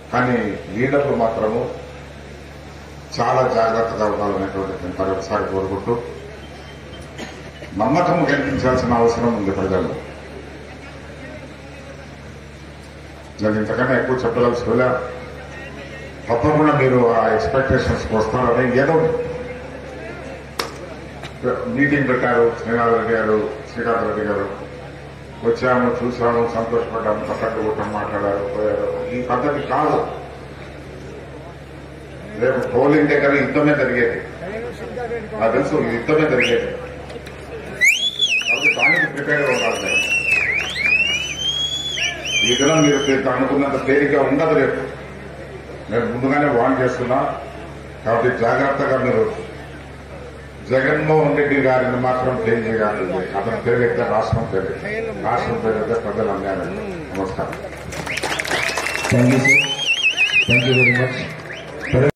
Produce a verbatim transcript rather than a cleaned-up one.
కానీ లీడర్లు మాత్రము చాలా జాగ్రత్తగా ఉండాలనేటువంటి మరొకసారి కోరుకుంటూ నమ్మకం కల్పించాల్సిన అవసరం ఉంది ప్రజలు. నేను ఇంతకన్నా ఎక్కువ చెప్పదలుచుకోలే. తప్పకుండా మీరు ఆ ఎక్స్పెక్టేషన్స్కి వస్తారని ఏదో మీటింగ్ పెట్టారు. శ్రీనాథ్ రెడ్డి గారు, శ్రీకాంత్ రెడ్డి గారు వచ్చాము, చూసాము, సంతోషపడ్డాము, పక్కకు కూటం మాట్లాడారు, పోయారు. ఈ పద్ధతి కాదు. రేపు పోలింగ్ దగ్గర యుద్ధమే జరిగేది. నాకు తెలుసు యుద్ధమే జరిగేది. కాబట్టి దానికి ప్రిపేర్ ఉండాలి. ఈ దినం మీరు అనుకున్నంత తేలిగ్గా ఉండదు. రేపు నేను ముందుగానే వార్న్ చేస్తున్నా. కాబట్టి జాగ్రత్తగా మీరు జగన్మోహన్ రెడ్డి గారిని మాత్రం ఫెయిల్ చేయాలి. అతని పేరైతే రాష్ట్రం పేరు, రాష్ట్రం పేరైతే ప్రజలు అన్యాయం. నమస్కారం. Thank you sir. Thank you very much.